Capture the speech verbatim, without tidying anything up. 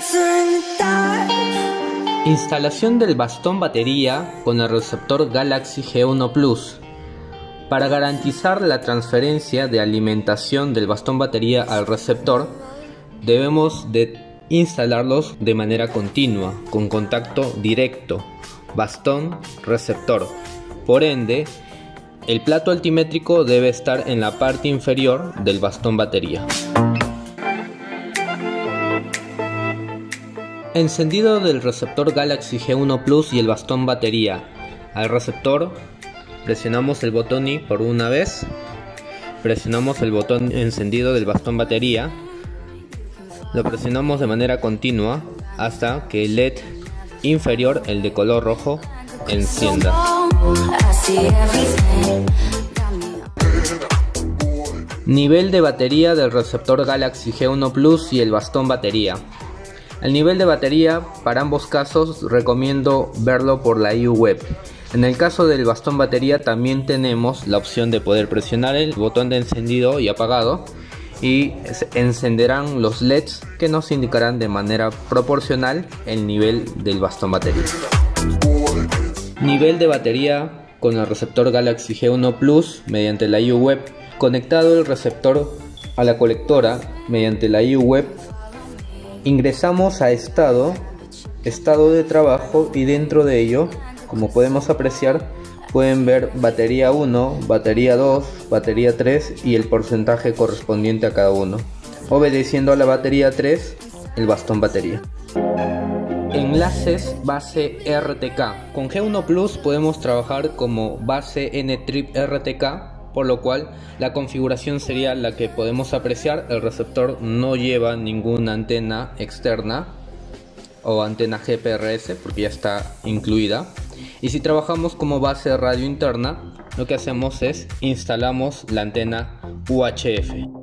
Instalación del bastón batería con el receptor Galaxy G uno Plus. Para garantizar la transferencia de alimentación del bastón batería al receptor, debemos de instalarlos de manera continua, con contacto directo, bastón-receptor. Por ende, el plato altimétrico debe estar en la parte inferior del bastón batería. Encendido del receptor Galaxy G uno Plus y el bastón batería al receptor, presionamos el botón I por una vez, presionamos el botón encendido del bastón batería, lo presionamos de manera continua hasta que el L E D inferior, el de color rojo, encienda. Nivel de batería del receptor Galaxy G uno Plus y el bastón batería. El nivel de batería para ambos casos recomiendo verlo por la I U web. En el caso del bastón batería también tenemos la opción de poder presionar el botón de encendido y apagado y encenderán los L E Ds que nos indicarán de manera proporcional el nivel del bastón batería. Nivel de batería con el receptor Galaxy G uno Plus mediante la I U web. Conectado el receptor a la colectora mediante la I U web, ingresamos a estado, estado de trabajo, y dentro de ello, como podemos apreciar, pueden ver batería uno, batería dos, batería tres y el porcentaje correspondiente a cada uno, obedeciendo a la batería tres, el bastón batería. Enlaces base R T K. Con G uno Plus podemos trabajar como base N-Trip R T K, por lo cual la configuración sería la que podemos apreciar. El receptor no lleva ninguna antena externa o antena G P R S porque ya está incluida. Y si trabajamos como base radio interna, lo que hacemos es instalamos la antena U H F.